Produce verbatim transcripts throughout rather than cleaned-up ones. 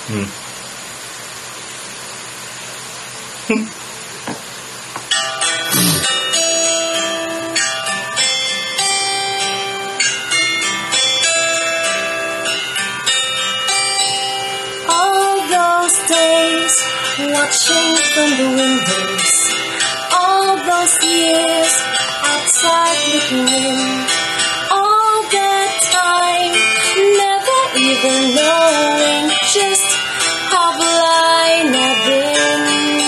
Mm. All those days watching from the windows, all those years outside looking in, all that time never even knowing just how blind I've been.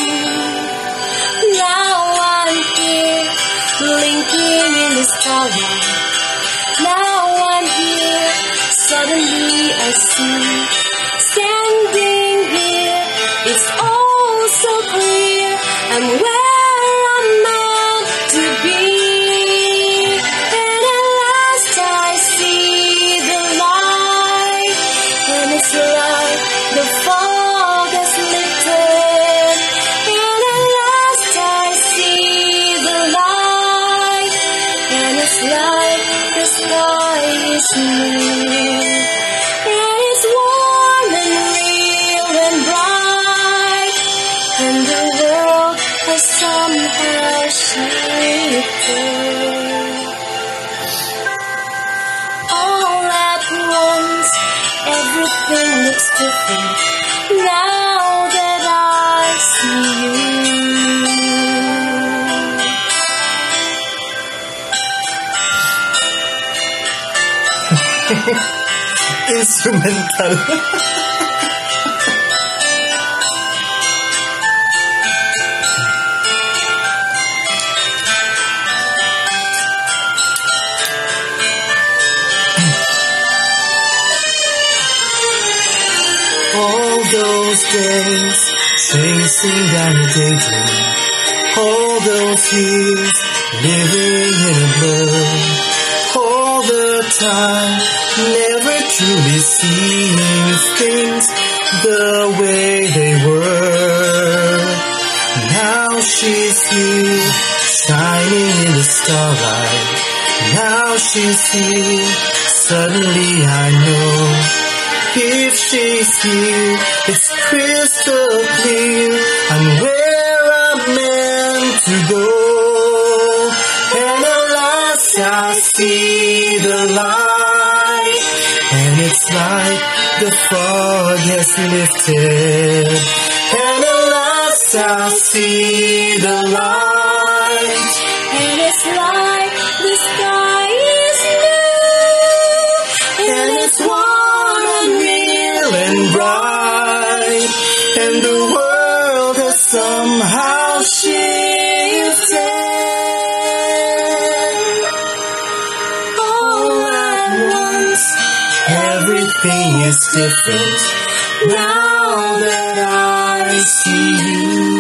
Now I'm here blinking in the starlight. Now I'm here, suddenly I see, standing here, it's all so clear, I'm where I'm meant to be. And at last I see the light, and it's like the fog has lifted. And at last I see the light, and it's like the sky is new. And it's warm and real and bright, and the world has somehow shifted. All at once, everything looks different now that I see you. Instrumental. All those days chasing down a daydream, all those years living in a blur, all the time never truly seeing things the way they were. Now she's here shining in the starlight. Now she's here, suddenly I know, if she's here, it's crystal clear, I'm where I'm meant to go. And at last I see the light, and it's like the fog has lifted. And at last I see the light, And it's like the sky is new, and it's warm and real and bright, and the world has somehow shifted. all at once. Everything is different now that I see you.